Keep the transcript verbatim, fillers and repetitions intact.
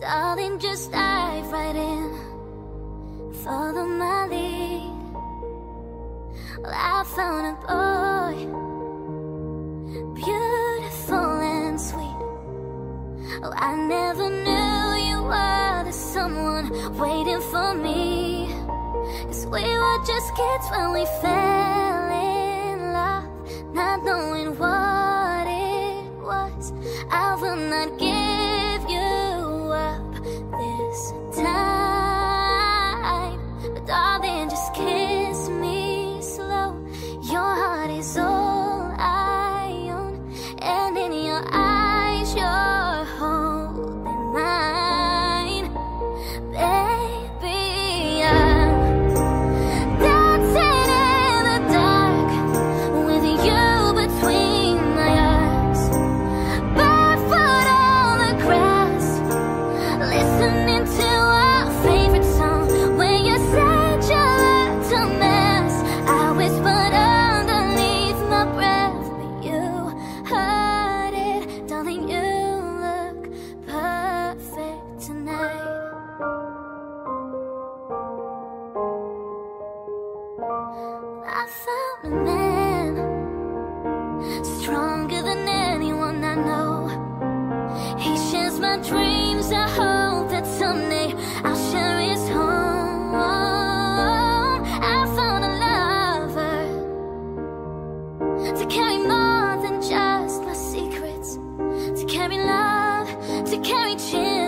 Darling, just dive right in, follow my lead. Well, I found a boy, beautiful and sweet. Oh, I never knew you were the someone waiting for me. 'Cause we were just kids when we fell in love, not knowing what it was. I will not give you up this time, but darling, just kiss me slow. Your heart is all I own, and in your eyes you're holding mine. Baby, I'm dancing in the dark with you between my arms, barefoot on the grass, listening to our favorite song. When you said you looked a mess, I whispered underneath my breath, but you heard it. Darling, you look perfect tonight. I found a man stronger than anyone I know. He shares my dreams. I hope that someday I'll share his home. I found a lover to carry more than just my secrets, to carry love, to carry children.